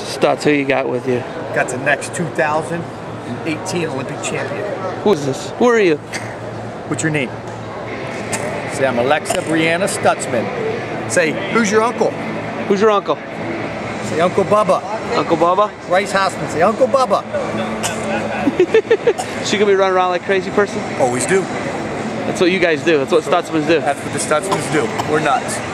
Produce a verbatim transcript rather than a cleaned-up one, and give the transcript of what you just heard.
Stutz, who you got with you? Got the next two thousand eighteen Olympic champion. Who is this? Who are you? What's your name? Say, I'm Alexa Brianna Stutzman. Say, who's your uncle? Who's your uncle? Say, Uncle Bubba. Uncle Bubba? Rice Hausman. Say, Uncle Bubba. She gonna be running around like a crazy person? Always do. That's what you guys do. That's what Stutzmans do. That's what the Stutzmans do. We're nuts.